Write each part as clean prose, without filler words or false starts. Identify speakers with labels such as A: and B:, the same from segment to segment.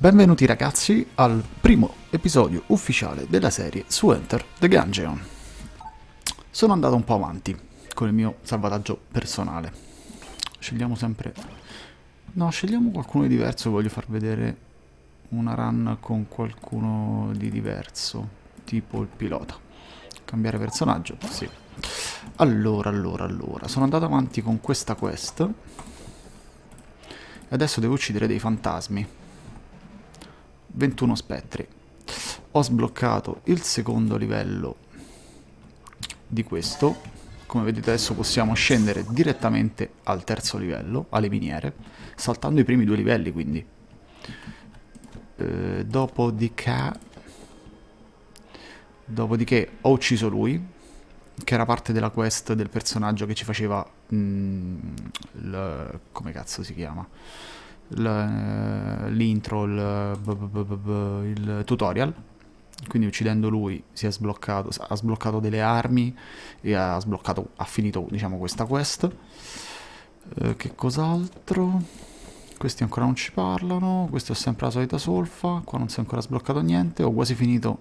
A: Benvenuti ragazzi al primo episodio ufficiale della serie su Enter the Gungeon. Sono andato un po' avanti con il mio salvataggio personale. Scegliamo sempre... No, scegliamo qualcuno di diverso, voglio far vedere una run con qualcuno di diverso, tipo il pilota. Cambiare personaggio? Sì. Allora, sono andato avanti con questa quest e adesso devo uccidere dei fantasmi. 21 spettri. Ho sbloccato il secondo livello di questo. Come vedete adesso possiamo scendere direttamente al terzo livello, alle miniere, saltando i primi due livelli quindi. Dopodiché ho ucciso lui, che era parte della quest del personaggio che ci faceva... come cazzo si chiama? L'intro, il tutorial. Quindi uccidendo lui ha sbloccato delle armi e ha finito, diciamo, questa quest. Che cos'altro? Questi ancora non ci parlano. Questo è sempre la solita solfa. Qua non si è ancora sbloccato niente. Ho quasi finito.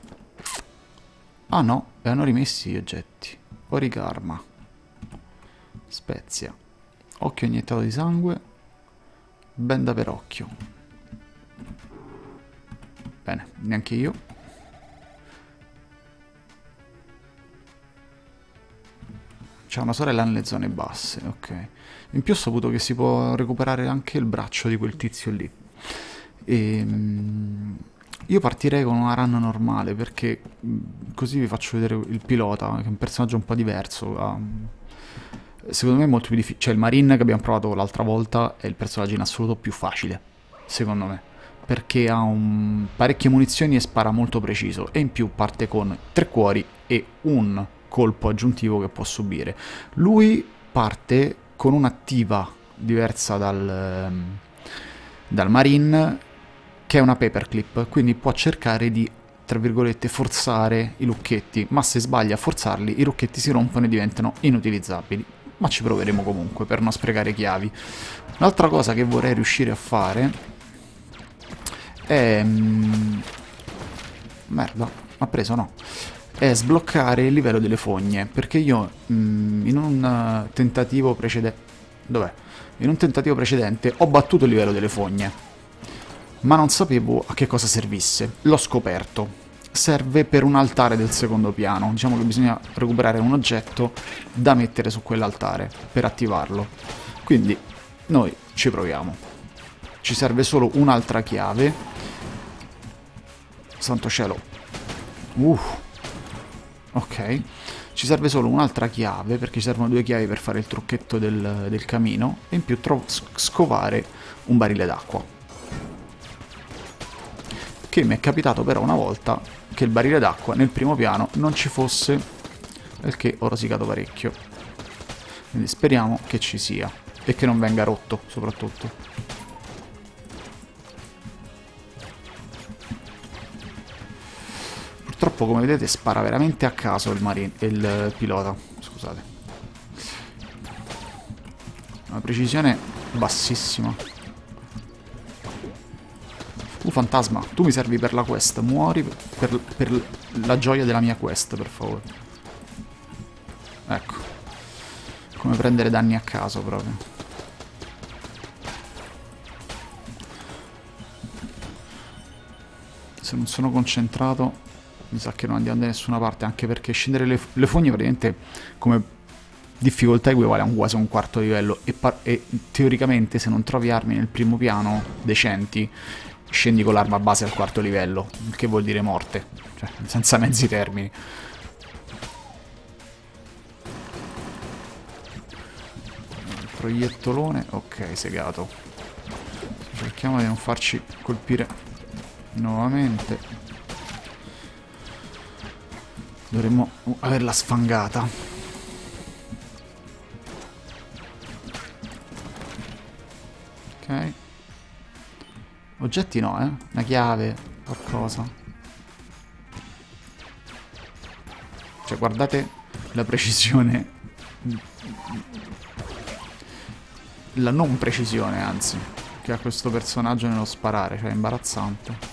A: Ah no, e hanno rimessi gli oggetti. Orikarma, spezia, occhio iniettato di sangue, benda per occhio. Bene, neanche io. C'è una sorella nelle zone basse, ok. In più ho saputo che si può recuperare anche il braccio di quel tizio lì. Io partirei con una run normale perché così vi faccio vedere il pilota, che è un personaggio un po' diverso. Secondo me è molto più difficile. Cioè il Marine che abbiamo provato l'altra volta è il personaggio in assoluto più facile, secondo me, perché ha parecchie munizioni e spara molto preciso, e in più parte con 3 cuori e un colpo aggiuntivo che può subire. Lui parte con un'attiva diversa dal Marine, che è una paperclip, quindi può cercare di, tra virgolette, forzare i lucchetti, ma se sbaglia a forzarli i lucchetti si rompono e diventano inutilizzabili. Ma ci proveremo comunque per non sprecare chiavi. Un'altra cosa che vorrei riuscire a fare è... merda, ha preso, no? È sbloccare il livello delle fogne, perché io in un tentativo precedente... Dov'è? In un tentativo precedente ho battuto il livello delle fogne, ma non sapevo a che cosa servisse. L'ho scoperto. Serve per un altare del secondo piano. Diciamo che bisogna recuperare un oggetto da mettere su quell'altare per attivarlo. Quindi noi ci proviamo. Ci serve solo un'altra chiave. Santo cielo. Ok. Ci serve solo un'altra chiave, perché ci servono 2 chiavi per fare il trucchetto del camino. E in più scovare un barile d'acqua. Che mi è capitato però una volta che il barile d'acqua nel primo piano non ci fosse, perché ho rosicato parecchio. Quindi speriamo che ci sia e che non venga rotto, soprattutto. Purtroppo, come vedete, spara veramente a caso il pilota, scusate. Una precisione bassissima. Fantasma, tu mi servi per la quest, muori per la gioia della mia quest, per favore. Ecco. Come prendere danni a caso, proprio. Se non sono concentrato, mi sa che non andiamo da nessuna parte, anche perché scendere le fogne praticamente come difficoltà equivale a quasi un quarto livello, e teoricamente se non trovi armi nel primo piano decenti, scendi con l'arma base al quarto livello, il che vuol dire morte, cioè senza mezzi termini. Il proiettolone, ok, segato. Cerchiamo di non farci colpire nuovamente. Dovremmo averla sfangata. Ok. Oggetti no, una chiave, qualcosa. Cioè, guardate la precisione. La non precisione, anzi, che ha questo personaggio nello sparare, cioè è imbarazzante.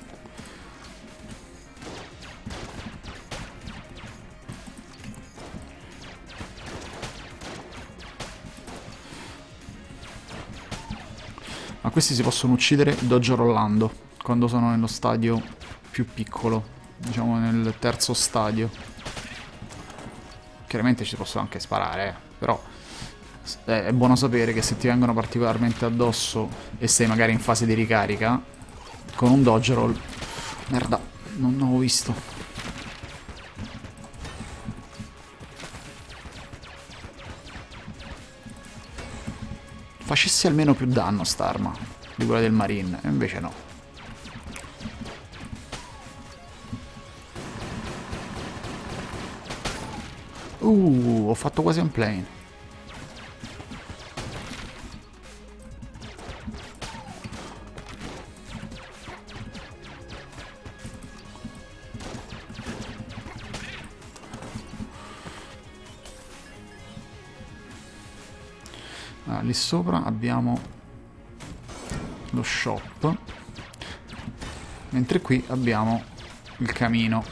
A: Ma questi si possono uccidere dojo rollando, quando sono nello stadio più piccolo, diciamo nel terzo stadio. Chiaramente ci possono anche sparare, però è buono sapere che se ti vengono particolarmente addosso e sei magari in fase di ricarica, con un dojo roll... Merda, non ho visto. Facessi almeno più danno st'arma di quella del Marine, e invece no. Ho fatto quasi un plane. Ah, lì sopra abbiamo lo shop, mentre qui abbiamo il camino.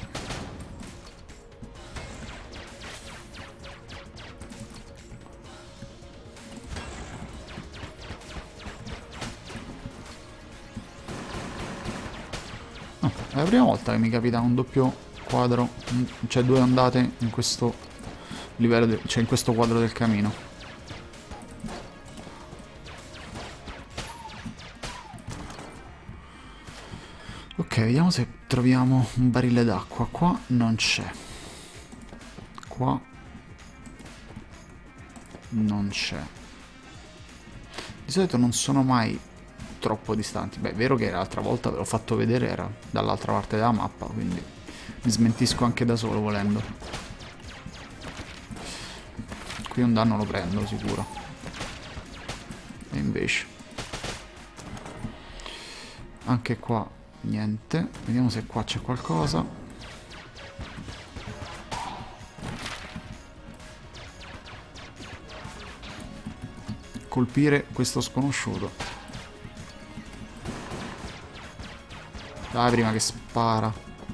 A: Oh, è la prima volta che mi capita un doppio quadro, cioè due andate in questo livello, cioè in questo quadro del camino. Ok, vediamo se troviamo un barile d'acqua. Qua non c'è. Qua non c'è. Di solito non sono mai troppo distanti. Beh, è vero che l'altra volta ve l'ho fatto vedere, era dall'altra parte della mappa, quindi mi smentisco anche da solo volendo. Qui un danno lo prendo sicuro. E invece anche qua niente. Vediamo se qua c'è qualcosa. Colpire questo sconosciuto. Dai, prima che spara.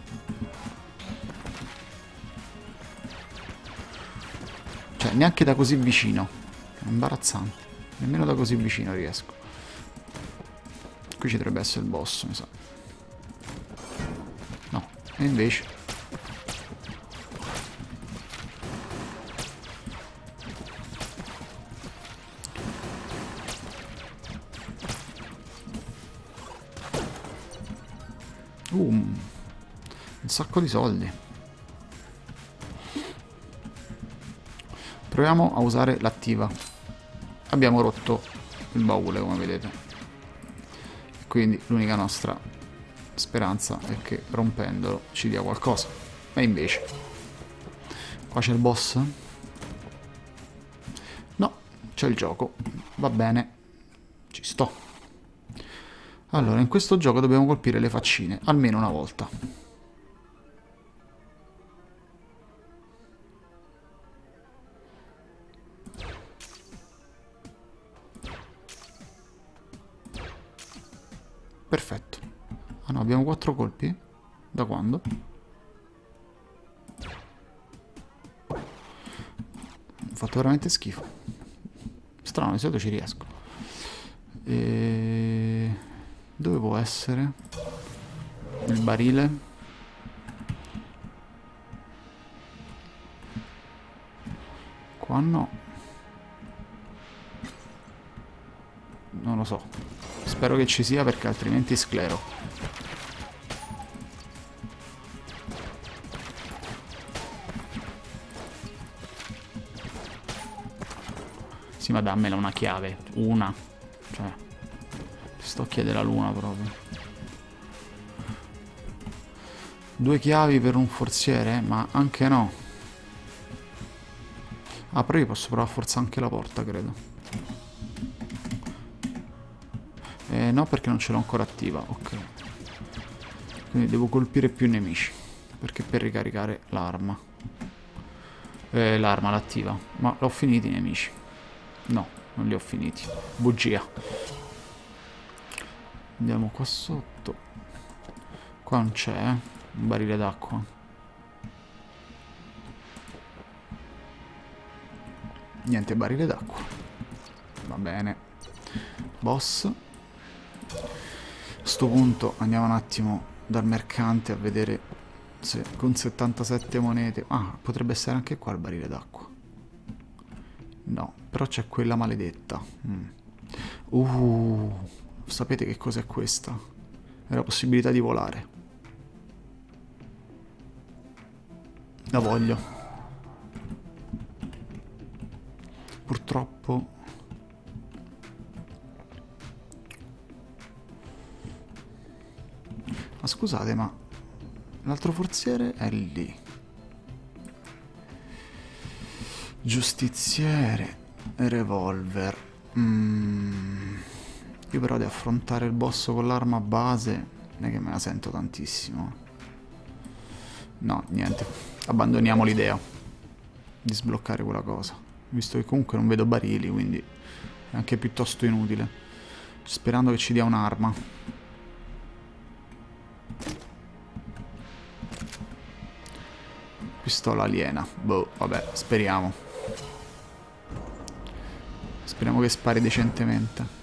A: Cioè, neanche da così vicino. È imbarazzante. Nemmeno da così vicino riesco. Qui ci dovrebbe essere il boss, mi sa. No, e invece... un sacco di soldi. Proviamo a usare l'attiva. Abbiamo rotto il baule, come vedete. Quindi l'unica nostra speranza è che rompendolo ci dia qualcosa. E invece... Qua c'è il boss? No, c'è il gioco. Va bene. Ci sto. Allora, in questo gioco dobbiamo colpire le faccine, almeno una volta. Perfetto. Ah no, abbiamo 4 colpi? Da quando? Ho fatto veramente schifo. Strano, di solito ci riesco. Dove può essere? Il barile? Qua no. Non lo so. Spero che ci sia perché altrimenti sclero. Sì, ma dammela una chiave. Una. Cioè... Stocchia della luna proprio. 2 chiavi per un forziere? Ma anche no. Ah, però io posso provare a forzare anche la porta, credo. No, perché non ce l'ho ancora attiva. Ok. Quindi devo colpire più nemici. Perché per ricaricare l'arma. L'arma l'attiva. Ma l'ho finiti i nemici? No, non li ho finiti. Bugia. Andiamo qua sotto. Qua non c'è, un barile d'acqua. Niente barile d'acqua. Va bene. Boss. A sto punto andiamo un attimo dal mercante a vedere se con 77 monete... Ah, potrebbe essere anche qua il barile d'acqua. No, però c'è quella maledetta. Sapete che cos'è questa? È la possibilità di volare. La voglio. Purtroppo... Ma scusate, ma... L'altro forziere è lì. Giustiziere. Revolver. Io però di affrontare il boss con l'arma base non è che me la sento tantissimo. No, niente. Abbandoniamo l'idea di sbloccare quella cosa. Visto che comunque non vedo barili, quindi è anche piuttosto inutile. Sperando che ci dia un'arma. Pistola aliena. Boh, vabbè, speriamo. Speriamo che spari decentemente.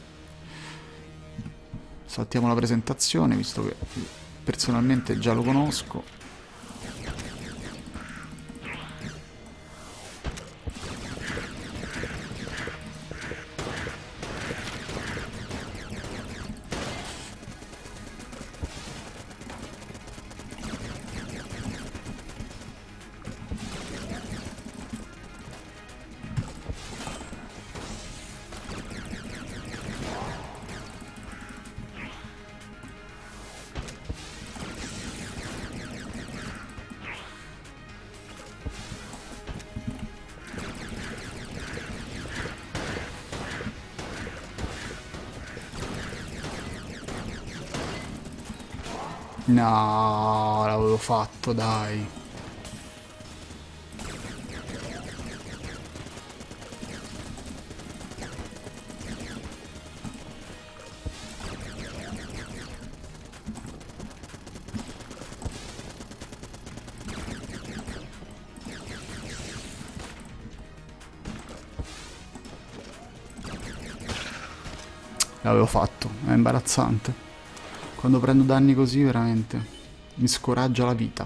A: Saltiamo la presentazione, visto che personalmente già lo conosco. No, l'avevo fatto, dai. L'avevo fatto, è imbarazzante. Quando prendo danni così veramente mi scoraggia la vita.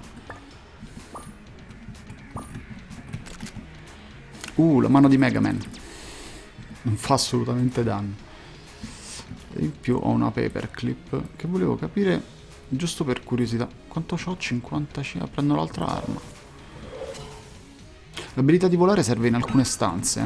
A: La mano di Mega Man. Non fa assolutamente danno. E in più ho una paperclip che volevo capire, giusto per curiosità. Quanto c'ho? 55. Prendo l'altra arma. L'abilità di volare serve in alcune stanze,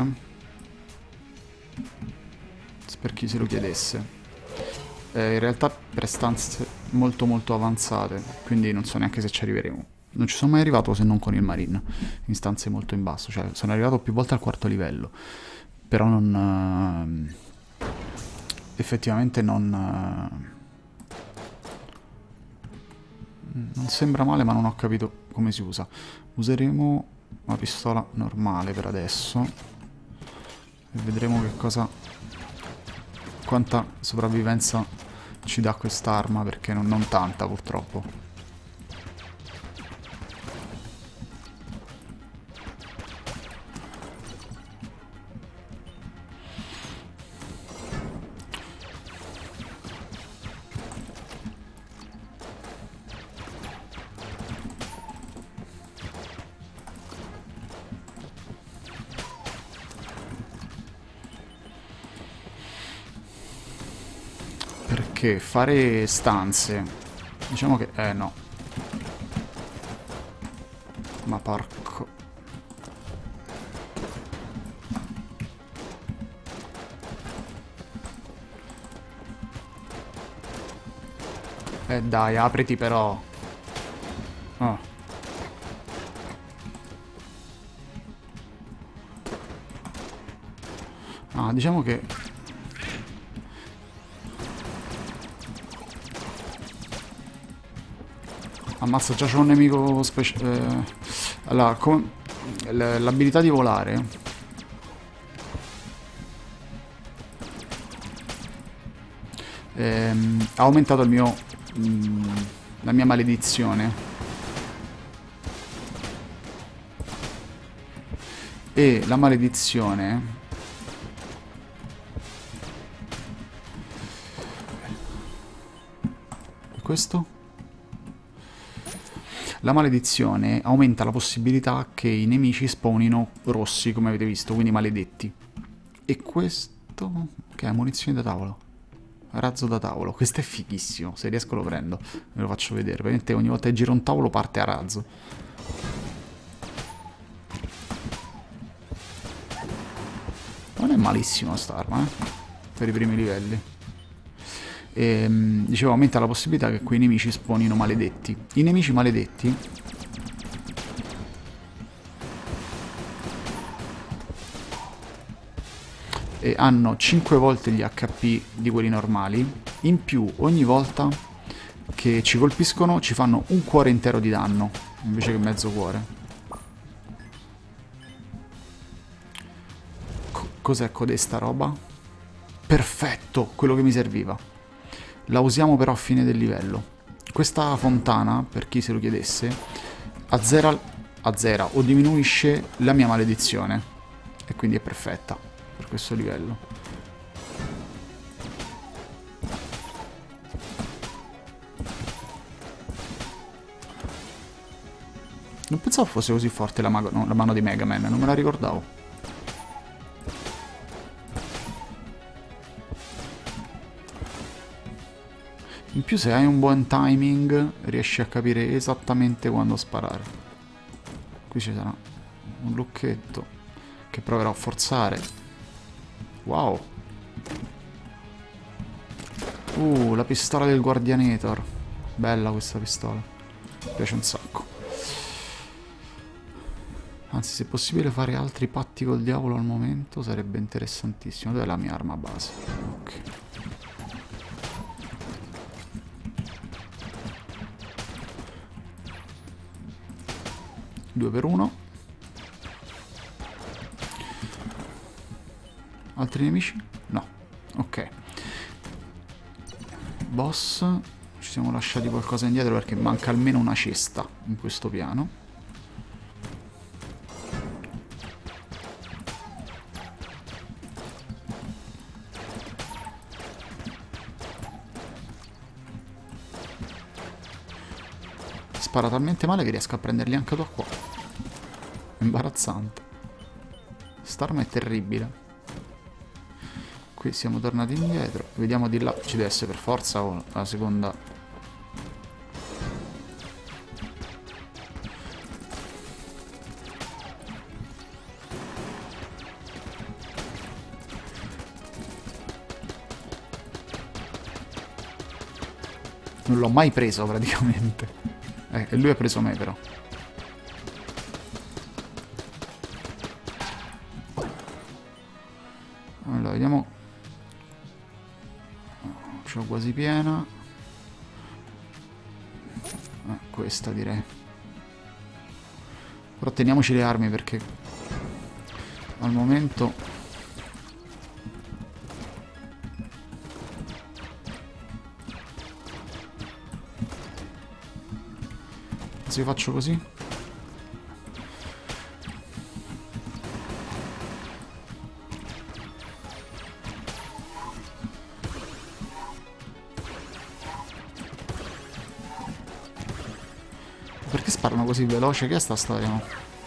A: per chi se lo chiedesse. In realtà per stanze molto molto avanzate, quindi non so neanche se ci arriveremo. Non ci sono mai arrivato se non con il Marine, in stanze molto in basso, cioè sono arrivato più volte al 4° livello, però non... effettivamente non sembra male, ma non ho capito come si usa. Useremo una pistola normale per adesso e vedremo che cosa... quanta sopravvivenza ci dà quest'arma, perché non tanta purtroppo. Perché fare stanze, diciamo che... no. Ma porco... dai, apriti però. Oh. Ah, diciamo che... Ammazza, già c'è un nemico speciale. Allora, l'abilità di volare ha aumentato il mio, la mia maledizione. E la maledizione questo? La maledizione aumenta la possibilità che i nemici spawnino rossi, come avete visto, quindi maledetti. E questo, che è munizioni da tavolo. Razzo da tavolo. Questo è fighissimo, se riesco lo prendo. Ve lo faccio vedere. Praticamente ogni volta che giro un tavolo parte a razzo. Non è malissimo sta arma, per i primi livelli. E, dicevo, aumenta la possibilità che quei nemici spawnino maledetti. I nemici maledetti hanno 5 volte gli HP di quelli normali. In più, ogni volta che ci colpiscono ci fanno un cuore intero di danno invece che mezzo cuore. Cos'è codesta roba? Perfetto, quello che mi serviva. La usiamo però a fine del livello. Questa fontana, per chi se lo chiedesse, azzera o diminuisce la mia maledizione. E quindi è perfetta per questo livello. Non pensavo fosse così forte la mano di Mega Man, non me la ricordavo. In più, se hai un buon timing riesci a capire esattamente quando sparare. Qui ci sarà un lucchetto che proverò a forzare. Wow. La pistola del Guardianator. Bella questa pistola. Mi piace un sacco. Anzi, se è possibile fare altri patti col diavolo al momento sarebbe interessantissimo. Dov'è la mia arma base? Ok. Due per uno. Altri nemici? No. Ok. Boss. Ci siamo lasciati qualcosa indietro perché manca almeno una cesta in questo piano. Spara talmente male che riesco a prenderli anche da qua. Imbarazzante. St'arma è terribile. Qui siamo tornati indietro. Vediamo di là. Ci deve essere per forza o la seconda. Non l'ho mai preso praticamente. E lui ha preso me però. Allora, vediamo. Ce l'ho quasi piena. Questa direi. Però teniamoci le armi perché al momento se faccio così. Perché sparano così veloce? Che è sta storia? No?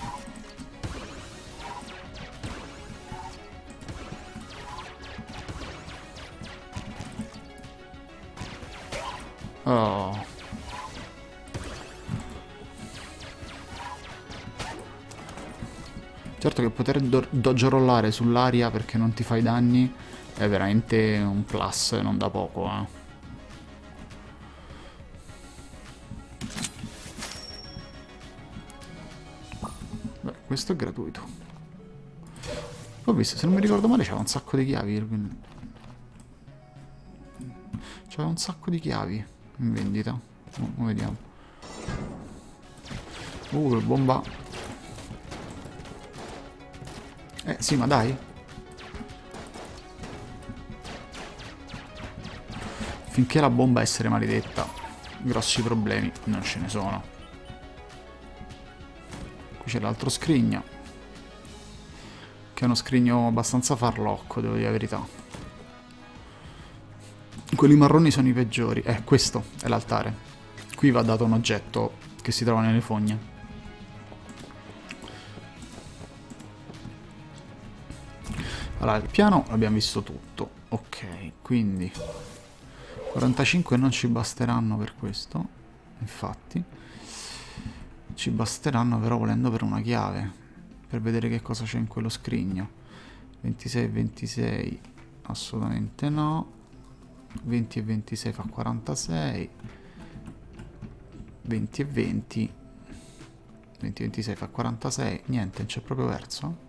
A: Oh. Certo che poter dodgerollare sull'aria perché non ti fai danni è veramente un plus, non da poco, eh. Beh, questo è gratuito. Ho visto, se non mi ricordo male c'era un sacco di chiavi. C'era un sacco di chiavi in vendita. Vediamo. Bomba. Sì, ma dai. Finché la bomba è essere maledetta, grossi problemi non ce ne sono. Qui c'è l'altro scrigno, che è uno scrigno abbastanza farlocco, devo dire la verità. Quelli marroni sono i peggiori. Questo è l'altare. Qui va dato un oggetto che si trova nelle fogne. Allora, il piano l'abbiamo visto tutto. Ok, quindi 45 non ci basteranno per questo. Infatti ci basteranno però volendo per una chiave, per vedere che cosa c'è in quello scrigno. 26 e 26 assolutamente no. 20 e 26 fa 46. 20 e 20 20 e 26 fa 46. Niente, non c'è proprio verso.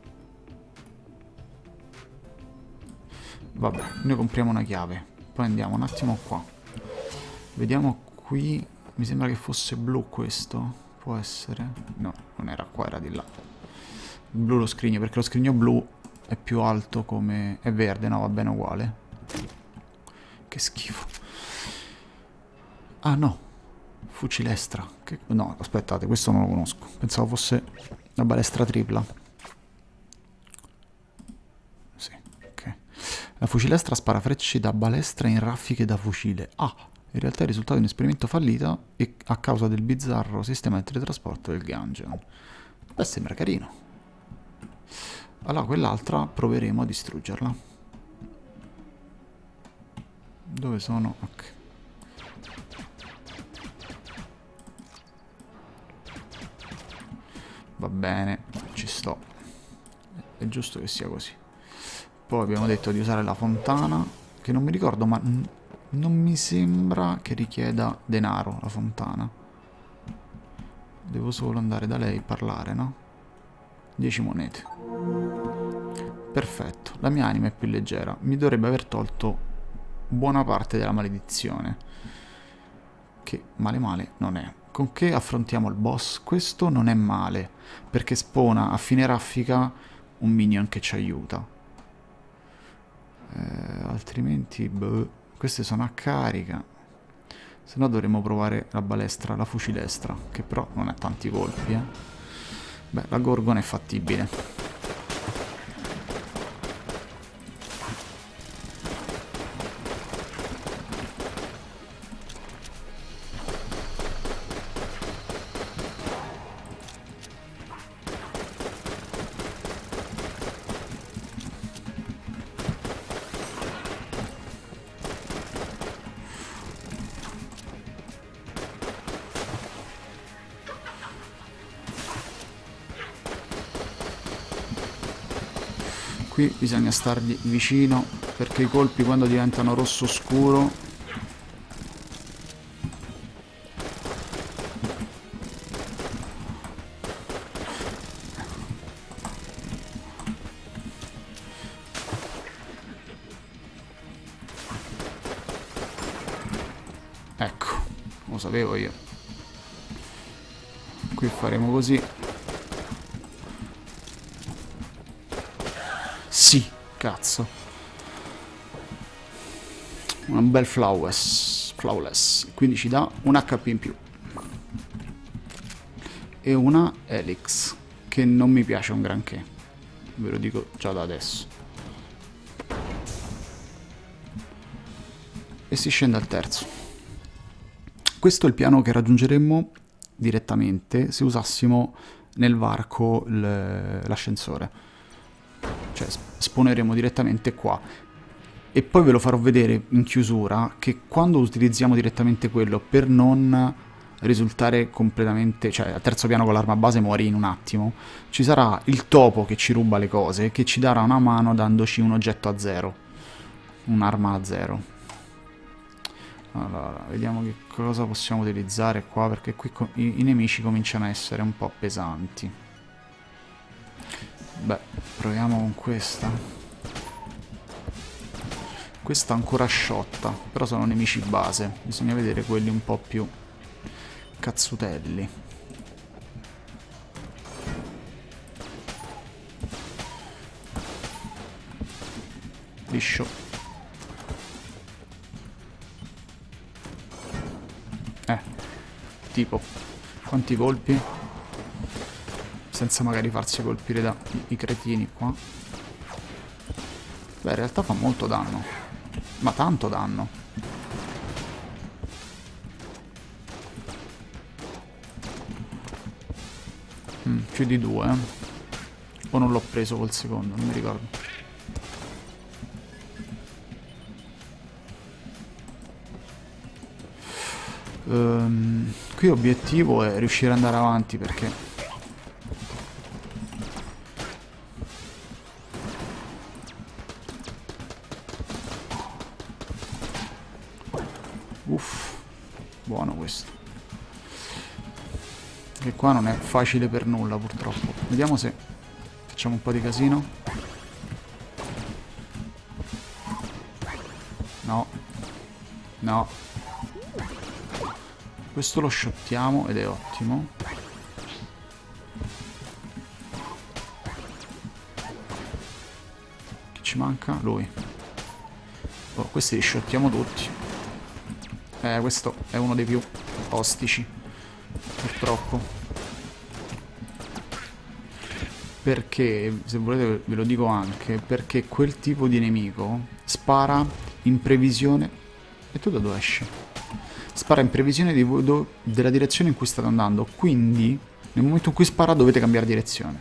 A: Vabbè, noi compriamo una chiave. Poi andiamo un attimo qua. Vediamo qui. Mi sembra che fosse blu questo. Può essere? No, non era qua, era di là. Il blu lo scrigno, perché lo scrigno blu è più alto come... È verde, no, va bene uguale. Che schifo. Ah no, fucilestra. No, aspettate, questo non lo conosco. Pensavo fosse la balestra tripla. Sì, ok. La fucilestra spara frecce da balestra in raffiche da fucile. Ah, in realtà è il risultato di un esperimento fallito e a causa del bizzarro sistema di teletrasporto del Gungeon. Beh, sembra carino. Allora, quell'altra proveremo a distruggerla. Dove sono? Ok. Va bene, ci sto. È giusto che sia così. Poi abbiamo detto di usare la fontana, che non mi ricordo, ma non mi sembra che richieda denaro la fontana. Devo solo andare da lei e parlare, no? 10 monete. Perfetto, la mia anima è più leggera. Mi dovrebbe aver tolto buona parte della maledizione, che male male non è. Con che affrontiamo il boss? Questo non è male, perché spawna a fine raffica un minion che ci aiuta. Altrimenti queste sono a carica. Se no dovremmo provare la balestra, la fucilestra, che però non ha tanti colpi, Beh, la gorgona è fattibile. Qui bisogna stargli vicino, perché i colpi quando diventano rosso scuro ecco, lo sapevo io. Qui faremo così. Sì, cazzo. Un bel flawless. Quindi ci dà un HP in più. E una Helix, che non mi piace un granché. Ve lo dico già da adesso. E si scende al terzo. Questo è il piano che raggiungeremmo direttamente se usassimo nel varco l'ascensore. Cioè spawneremo direttamente qua. E poi ve lo farò vedere in chiusura che quando utilizziamo direttamente quello, per non risultare completamente, cioè al terzo piano con l'arma base muori in un attimo, ci sarà il topo che ci ruba le cose, che ci darà una mano dandoci un oggetto a zero, un'arma a zero. Allora, vediamo che cosa possiamo utilizzare qua, perché qui i nemici cominciano a essere un po' pesanti. Beh, proviamo con questa. Questa ancora sciotta, però sono nemici base. Bisogna vedere quelli un po' più cazzutelli. Liscio. Tipo, quanti colpi? Senza magari farsi colpire da i cretini qua. Beh, in realtà fa molto danno. Ma tanto danno. Più di 2, eh. O non l'ho preso col secondo, non mi ricordo. Qui l'obiettivo è riuscire ad andare avanti perché uff, buono questo. Che qua non è facile per nulla purtroppo. Vediamo se facciamo un po' di casino. No. No. Questo lo shottiamo ed è ottimo. Chi ci manca? Lui. Oh, questi li shottiamo tutti. Questo è uno dei più ostici. Purtroppo. Perché, se volete ve lo dico anche, perché quel tipo di nemico spara in previsione... E tu da dove esci? Spara in previsione della direzione in cui state andando, quindi nel momento in cui spara dovete cambiare direzione.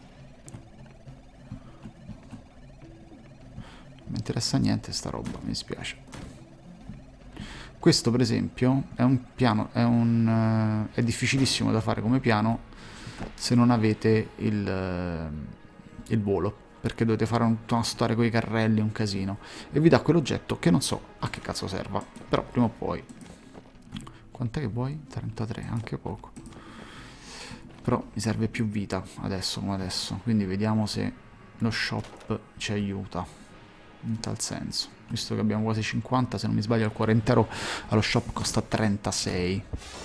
A: Non mi interessa niente sta roba, mi dispiace. Questo per esempio è un piano, è difficilissimo da fare come piano se non avete il volo, perché dovete fare tutta una storia con i carrelli, un casino, e vi dà quell'oggetto che non so a che cazzo serva, però prima o poi... Quant'è che vuoi? 33, anche poco. Però mi serve più vita adesso come adesso. Quindi vediamo se lo shop ci aiuta. In tal senso. Visto che abbiamo quasi 50, se non mi sbaglio il cuore intero allo shop costa 36.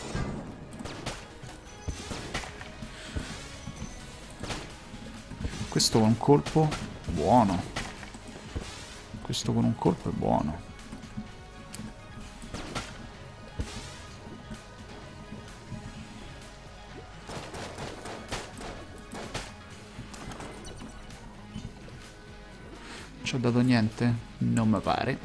A: Questo con un colpo, buono. Questo con un colpo è buono. Ci ho dato niente? Non mi pare.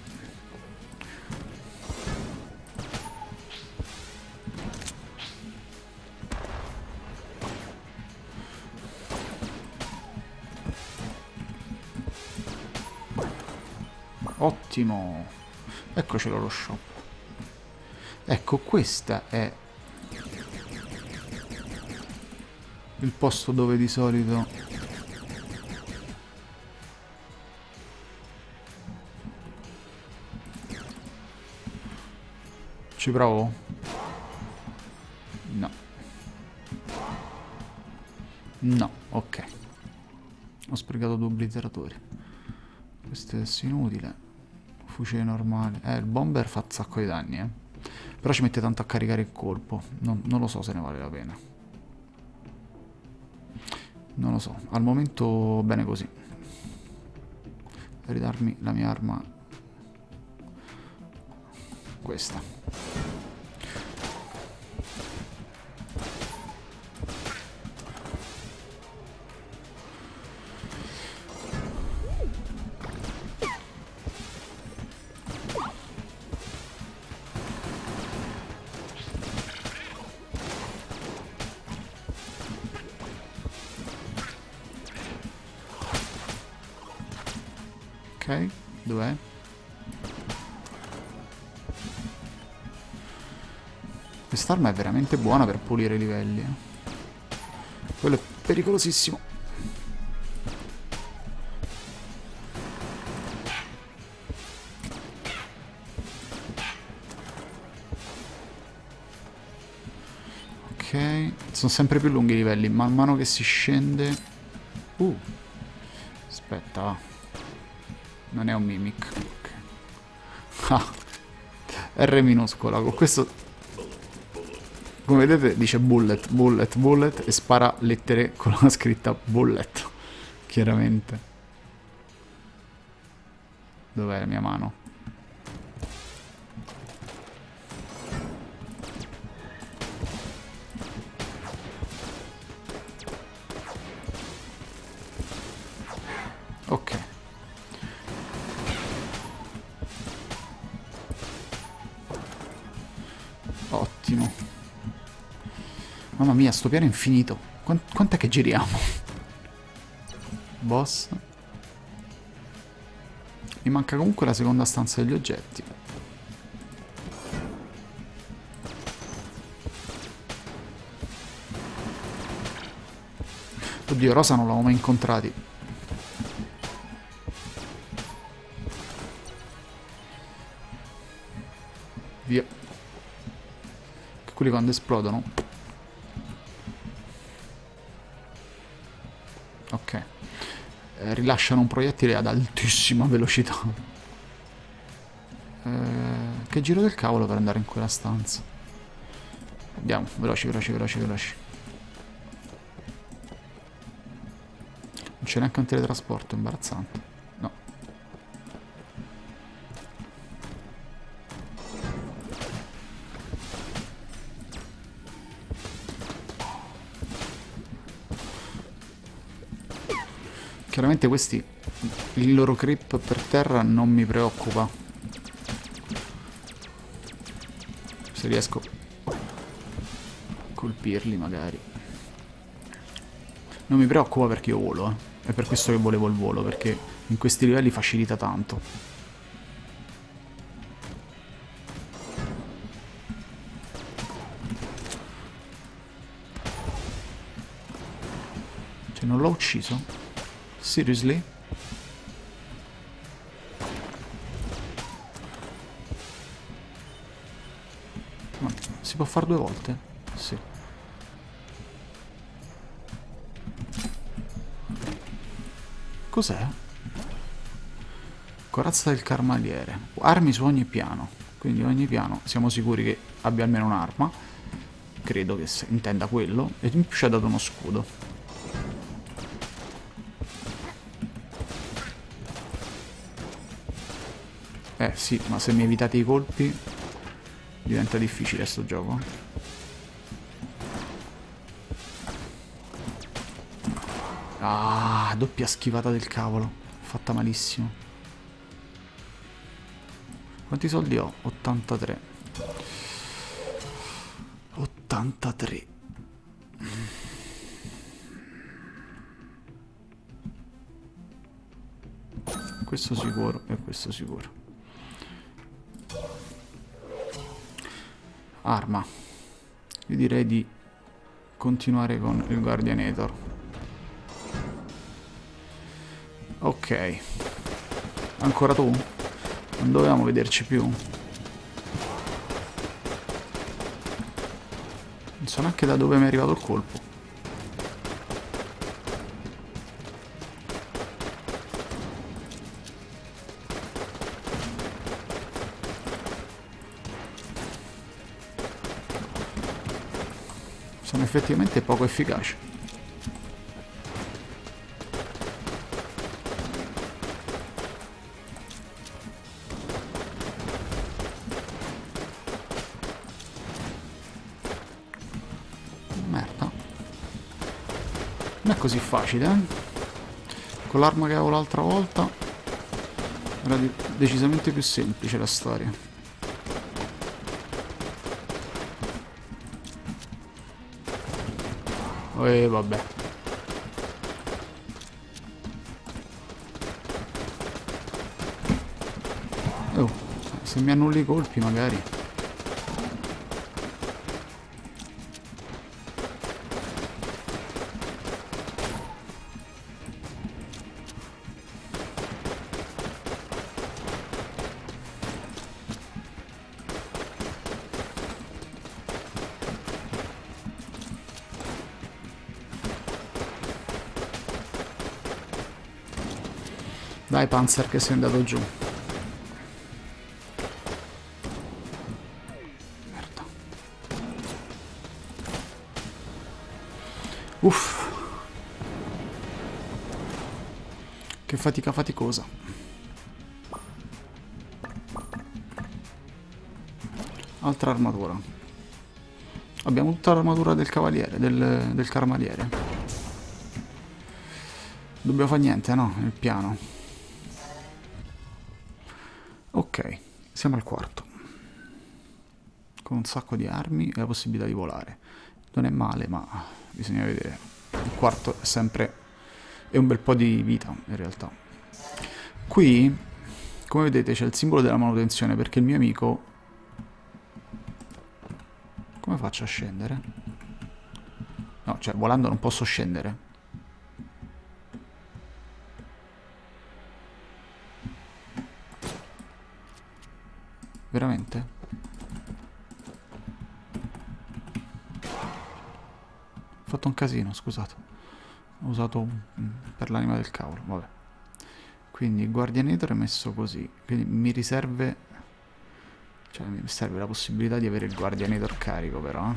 A: Ottimo. Eccocelo lo shop. Ecco, questa è il posto dove di solito... Ci provo? No. No, ok. Ho sprecato 2 obliteratori. Questo è adesso inutile. Fucile normale. Il bomber fa un sacco di danni, eh. Però ci mette tanto a caricare il colpo. Non lo so se ne vale la pena. Non lo so. Al momento bene così. Ridarmi la mia arma. Questa. Ok, dov'è? Quest'arma è veramente buona per pulire i livelli. Quello è pericolosissimo. Ok, sono sempre più lunghi i livelli, man mano che si scende... Aspetta, va. Non è un mimic. Okay. Ah, R minuscola, con questo... Come vedete dice bullet, bullet, bullet e spara lettere con la scritta bullet, chiaramente. Dov'è la mia mano? attimo. Mamma mia, sto piano è infinito. Quant'è che giriamo? Boss. Mi manca comunque la seconda stanza degli oggetti. Oddio, Rosa non l'avevo mai incontrati. Via. Che quelli quando esplodono. Ok. Rilasciano un proiettile ad altissima velocità. Che giro del cavolo per andare in quella stanza. Andiamo, veloci, veloci, veloci, veloci. Non c'è neanche un teletrasporto, imbarazzante. No. Chiaramente questi, il loro creep per terra non mi preoccupa. Se riesco a colpirli magari. Non mi preoccupa perché io volo, È per questo che volevo il volo, perché in questi livelli facilita tanto. Cioè, non l'ho ucciso? Seriously? Ma si può fare 2 volte? Sì. Cos'è? Corazza del Carmaliere. Armi su ogni piano. Quindi ogni piano siamo sicuri che abbia almeno un'arma. Credo che intenda quello. E in più ci ha dato uno scudo. Sì, ma se mi evitate i colpi diventa difficile sto gioco. Ah, doppia schivata del cavolo. Fatta malissimo. Quanti soldi ho? 83. 83. Questo sicuro e questo sicuro. Arma. Io direi di continuare con il Guardianator. Ok. Ancora tu? Non dovevamo vederci più? Non so neanche da dove mi è arrivato il colpo. Sono effettivamente poco efficaci. Merda. Non è così facile, Con l'arma che avevo l'altra volta era decisamente più semplice la storia. Vabbè. Oh, se mi annulli i colpi magari. Dai Panzer che sei andato giù. Merda. Uff. Che fatica faticosa. Altra armatura. Abbiamo tutta l'armatura del cavaliere, del carmaliere. Dobbiamo fare niente, no? Nel piano. Ok, siamo al quarto. con un sacco di armi e la possibilità di volare. Non è male, ma bisogna vedere. Il quarto è sempre... è un bel po' di vita, in realtà. Qui, come vedete, c'è il simbolo della manutenzione, perché il mio amico... Come faccio a scendere? No, cioè, volando non posso scendere. Veramente? Ho fatto un casino, scusate. Ho usato per l'anima del cavolo, vabbè. Quindi il guardianetro è messo così. Quindi mi riserve... cioè mi serve la possibilità di avere il guardianetro carico però.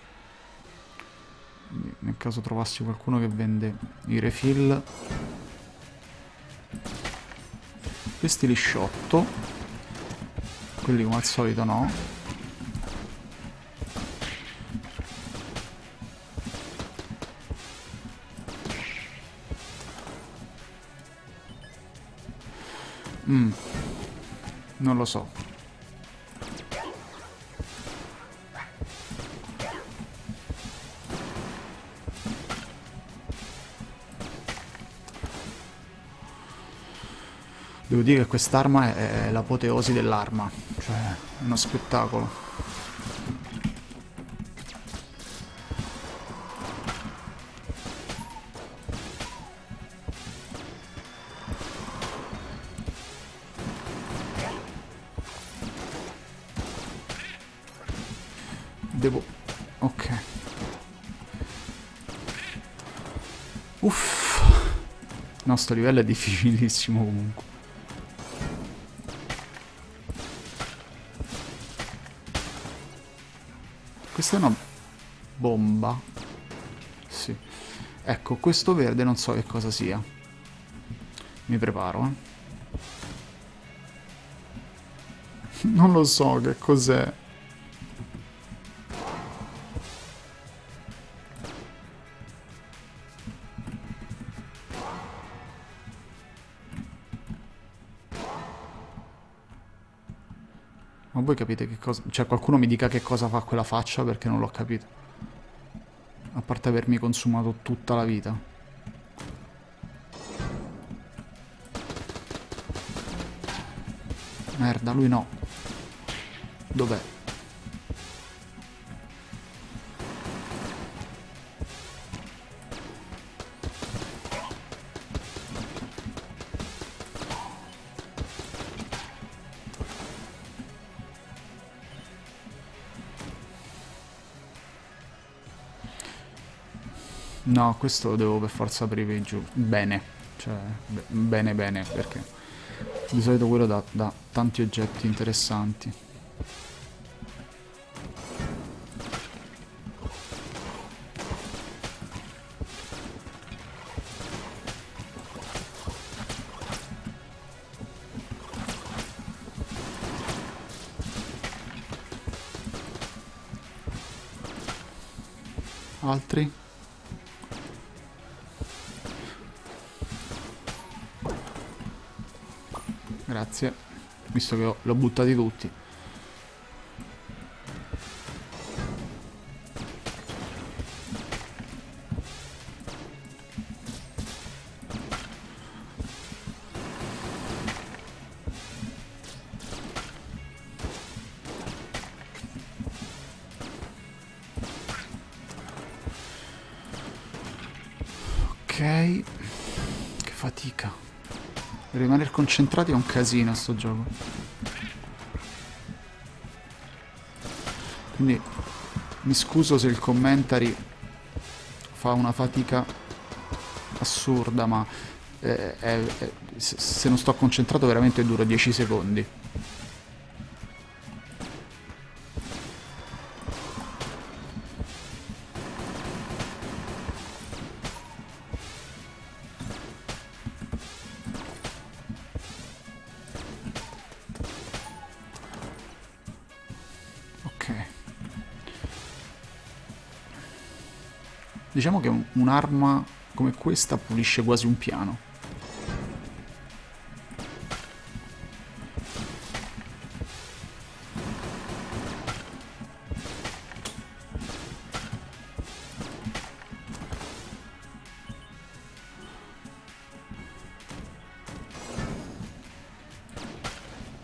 A: Quindi, nel caso trovassi qualcuno che vende i refill. Questi li sciotto. Quelli come al solito no. Non lo so. Devo dire che quest'arma è l'apoteosi dell'arma. Cioè, è uno spettacolo. Devo... ok. Uff. No, sto livello è difficilissimo comunque. Questa è una bomba. Sì. Ecco, questo verde non so che cosa sia. Mi preparo, eh. Non lo so che cos'è. Ma voi capite che cosa... cioè qualcuno mi dica che cosa fa quella faccia perché non l'ho capito. A parte avermi consumato tutta la vita. Merda, lui no. Dov'è? No, questo lo devo per forza aprire giù. Bene. Cioè, bene bene, perché di solito quello dà tanti oggetti interessanti. Altri? Grazie. Visto che l'ho buttati tutti. Ok. Che fatica. Rimanere concentrati è un casino a sto gioco. Quindi mi scuso se il commentary fa una fatica assurda, ma se non sto concentrato veramente duro 10 secondi. Diciamo che un'arma come questa pulisce quasi un piano.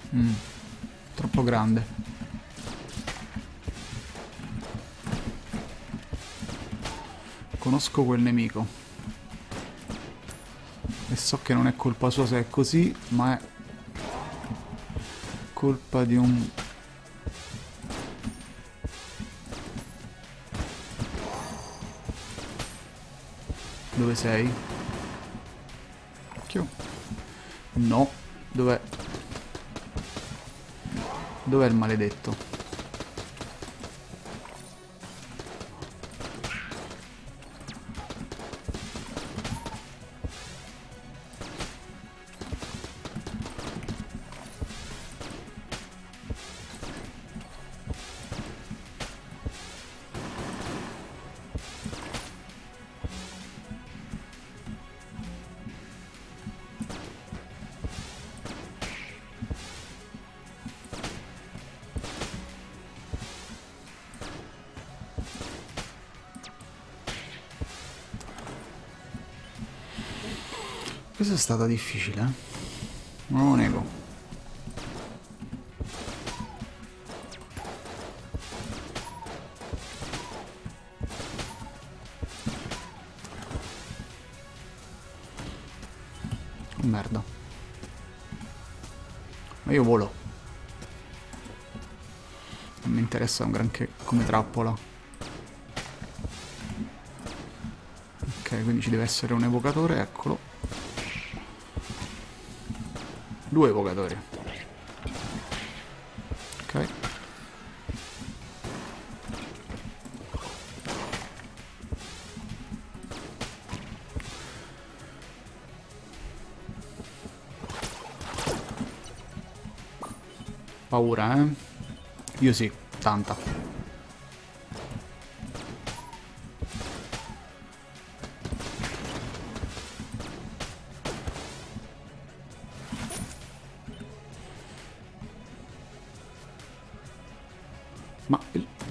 A: Troppo grande. Conosco quel nemico. E so che non è colpa sua se è così, ma è colpa di un... Dove sei? Occhio. No. Dov'è? Dov'è il maledetto? Questa è stata difficile, non lo nego. Merda. Ma io volo. Non mi interessa un granché come trappola. Ok, quindi ci deve essere un evocatore, eccolo. 2 evocatori. Ok. Paura, eh? Io sì, tanta. Ma...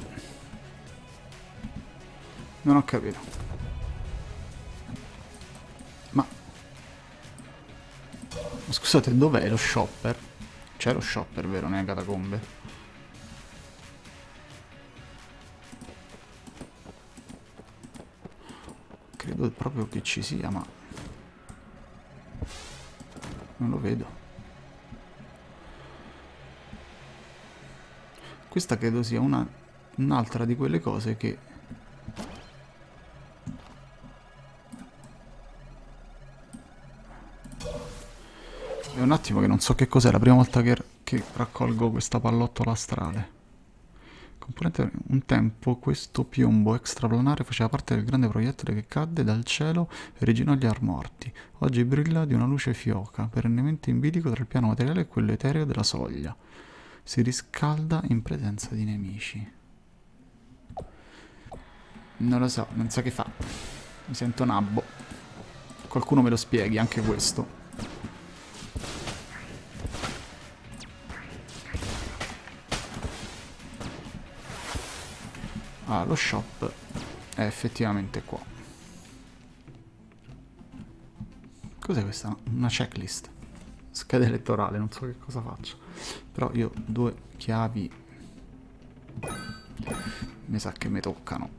A: Non ho capito. Ma... Scusate, dov'è lo shopper? C'è lo shopper, vero, nelle catacombe? Credo proprio che ci sia, ma... non lo vedo. Questa credo sia un'altra di quelle cose che... È un attimo che non so che cos'è, la prima volta che raccolgo questa pallottola astrale. Componente un tempo questo piombo extraplanare faceva parte del grande proiettile che cadde dal cielo e originò gli Armorti. Oggi brilla di una luce fioca, perennemente in bilico tra il piano materiale e quello etereo della soglia. Si riscalda in presenza di nemici. Non lo so, non so che fa. Mi sento nabbo. Qualcuno me lo spieghi, anche questo. Ah, lo shop è effettivamente qua. Cos'è questa? Una checklist. Scheda elettorale, non so che cosa faccio. Però io 2 chiavi mi sa che mi toccano.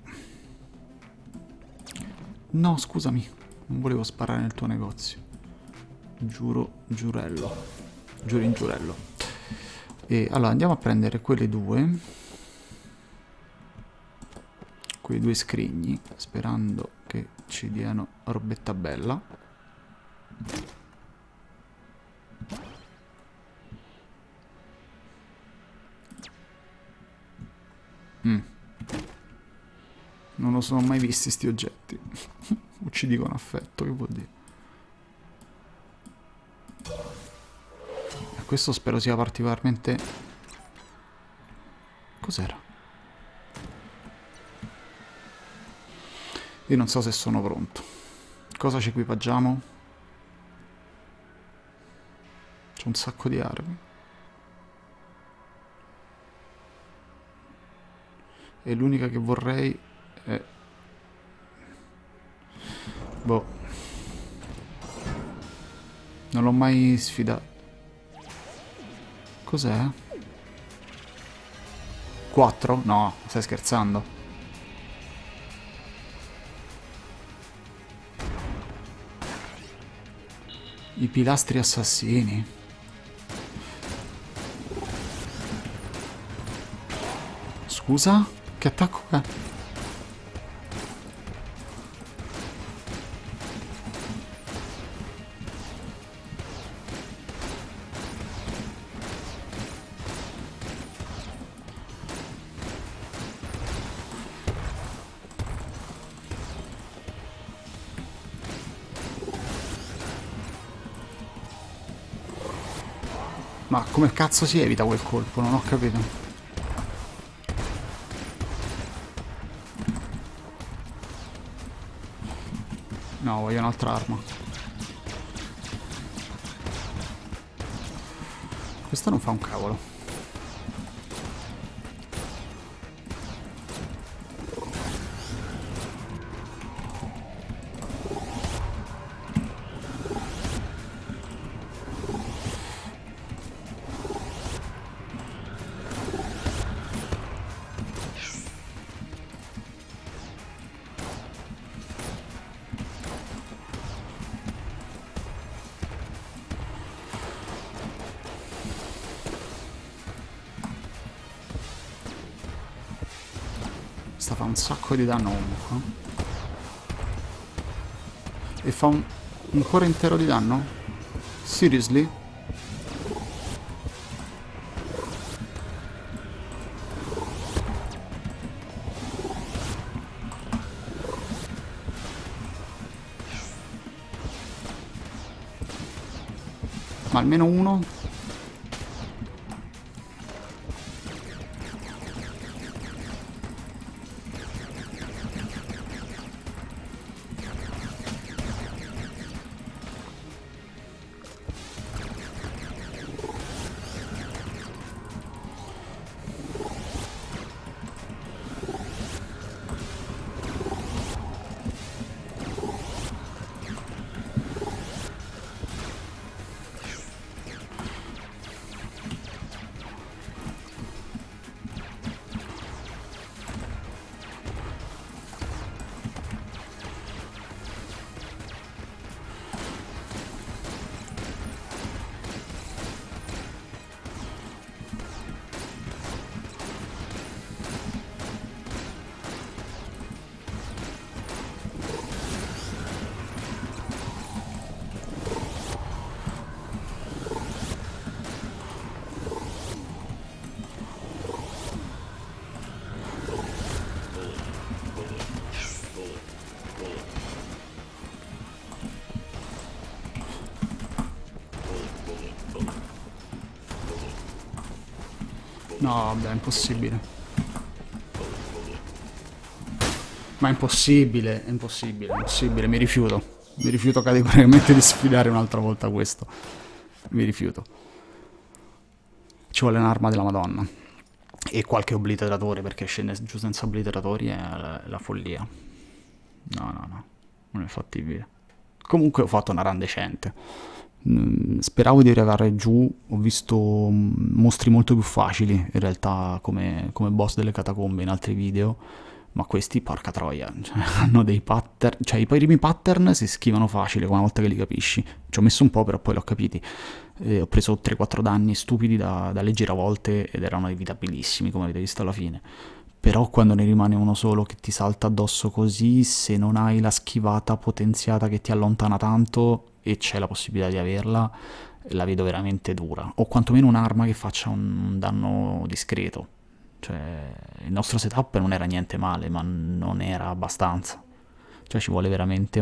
A: No, scusami, non volevo sparare nel tuo negozio. Giuro, giurello. Giuro giurello. E allora andiamo a prendere quelle 2. Quei 2 scrigni, sperando che ci diano robetta bella. Non lo sono mai visti sti oggetti. Uccidi con affetto, che vuol dire? E questo spero sia particolarmente... Cos'era? Io non so se sono pronto. Cosa ci equipaggiamo? C'è un sacco di armi. E l'unica che vorrei è... Boh. Non l'ho mai sfidato. Cos'è? 4? No, stai scherzando. I pilastri assassini. Scusa? Che attacco è? Ma come cazzo si evita quel colpo? Non ho capito. No, voglio un'altra arma. Questa non fa un cavolo. Sta fa un sacco di danno comunque. E fa un cuore intero di danno? Seriously? Ma almeno uno? No, vabbè, è impossibile. Ma è impossibile, è impossibile, è impossibile, mi rifiuto. Mi rifiuto categoricamente di sfidare un'altra volta questo. Mi rifiuto. Ci vuole un'arma della Madonna. E qualche obliteratore, perché scendere giù senza obliteratori è la follia. No, no, no. Non è fattibile. Comunque ho fatto una run decente. Speravo di arrivare giù, ho visto mostri molto più facili in realtà come boss delle catacombe in altri video, ma questi porca troia, cioè, hanno dei pattern, cioè i primi pattern si schivano facile una volta che li capisci, ci ho messo un po' però poi l'ho capiti, ho preso 3-4 danni stupidi da leggere a volte ed erano evitabilissimi come avete visto alla fine. Però quando ne rimane uno solo che ti salta addosso così, se non hai la schivata potenziata che ti allontana tanto e c'è la possibilità di averla, la vedo veramente dura. O quantomeno un'arma che faccia un danno discreto. Cioè, il nostro setup non era niente male, ma non era abbastanza. Cioè ci vuole veramente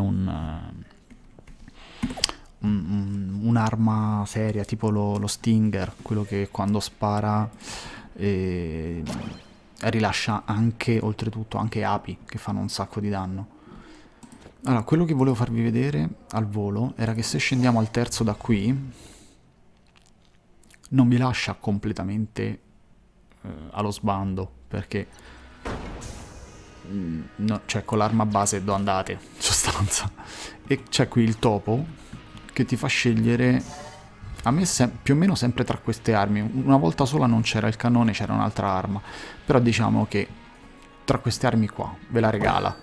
A: un'arma seria, tipo lo Stinger, quello che quando spara rilascia anche, oltretutto, anche api che fanno un sacco di danno. Allora, quello che volevo farvi vedere al volo era che se scendiamo al terzo da qui, non vi lascia completamente allo sbando, perché no, cioè con l'arma base dove andate, in sostanza. E c'è qui il topo che ti fa scegliere A me più o meno sempre tra queste armi, una volta sola non c'era il cannone, c'era un'altra arma, però diciamo che tra queste armi qua ve la regala.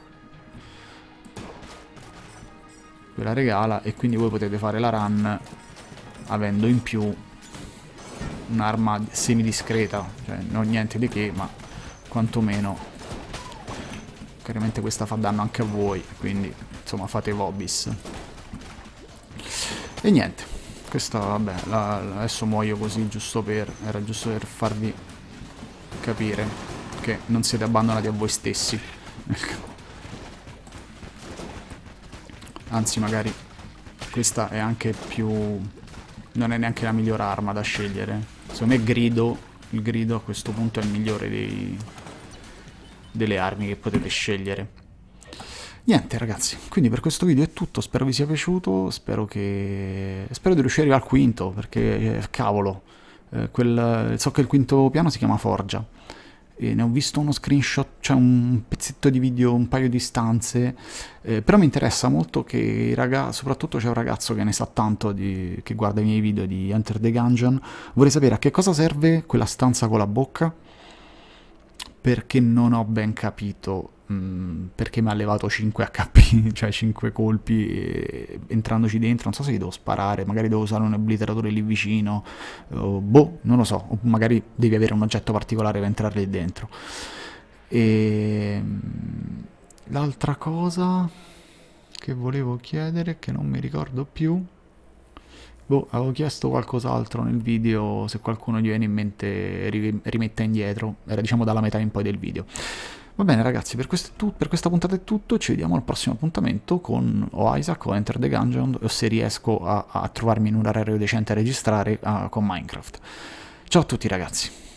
A: Ve la regala e quindi voi potete fare la run avendo in più un'arma semidiscreta, cioè non niente di che, ma quantomeno chiaramente questa fa danno anche a voi, quindi insomma fate vobis. E niente, questa vabbè, adesso muoio così giusto per, era giusto per farvi capire che non siete abbandonati a voi stessi. Anzi magari questa è anche più, non è neanche la miglior arma da scegliere. Secondo me il grido a questo punto è il migliore delle armi che potete scegliere. Niente ragazzi, quindi per questo video è tutto, spero vi sia piaciuto, spero di riuscire al quinto, perché cavolo, so che il quinto piano si chiama Forgia, e ne ho visto uno screenshot, cioè un pezzetto di video, un paio di stanze, però mi interessa molto che soprattutto c'è un ragazzo che ne sa tanto, che guarda i miei video di Enter the Gungeon, vorrei sapere a che cosa serve quella stanza con la bocca, perché non ho ben capito perché mi ha levato 5 HP, cioè 5 colpi entrandoci dentro, non so se li devo sparare, magari devo usare un obliteratore lì vicino, boh, non lo so, o magari devi avere un oggetto particolare per entrare lì dentro. E l'altra cosa che volevo chiedere, che non mi ricordo più, boh, avevo chiesto qualcos'altro nel video, se qualcuno gli viene in mente rimetta indietro, era diciamo dalla metà in poi del video. Va bene ragazzi, per questa puntata è tutto, ci vediamo al prossimo appuntamento con o Isaac o Enter the Gungeon, o se riesco a trovarmi in un orario decente a registrare con Minecraft. Ciao a tutti ragazzi!